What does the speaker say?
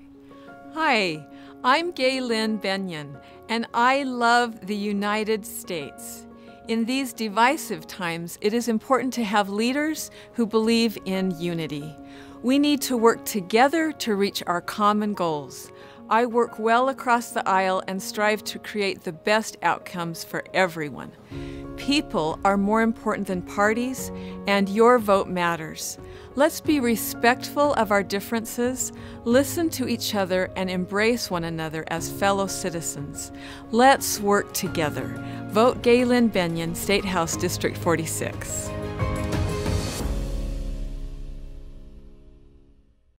Hi, I'm GayLynnBennion, and I love the United States. In these divisive times, it is important to have leaders who believe in unity. We need to work together to reach our common goals. I work well across the aisle and strive to create the best outcomes for everyone. People are more important than parties, and your vote matters. Let's be respectful of our differences, listen to each other, and embrace one another as fellow citizens. Let's work together. Vote GayLynnBennion, State House District 46.